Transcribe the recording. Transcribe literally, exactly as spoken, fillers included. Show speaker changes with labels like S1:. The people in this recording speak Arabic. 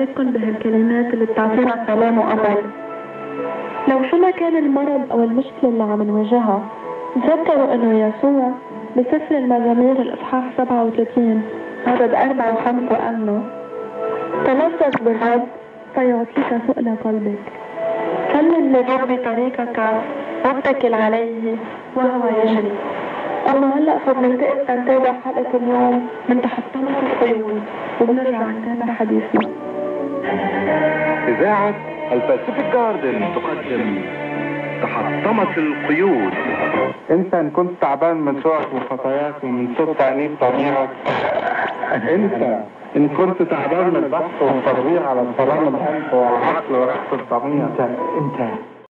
S1: طريقا بهالكلمات اللي بتعطينا سلام وأمل. لو شو ما كان المرض أو المشكلة اللي عم نواجهها، تذكروا إنه يسوع بسفر المزامير الإصحاح سبعة وثلاثين عدد أربعة وخمسة وأنه تلذذ بالرب فيعطيك سؤل قلبك. سلم للرب طريقك واتكل عليه وهو يجري. أما هلأ صرنا ننتقل نتابع حلقة اليوم من تحطمت القيود وبنرجع نتابع حديثنا.
S2: إذاعة الباسيفيك جاردن تقدم تحطمت القيود.
S3: انت ان كنت تعبان من سوءك وخطاياك ومن صوت تأنيب ضميرك، انت ان كنت تعبان من البحث والتدوير على سلام القلب والعقل ورحمة الضمير، انت انت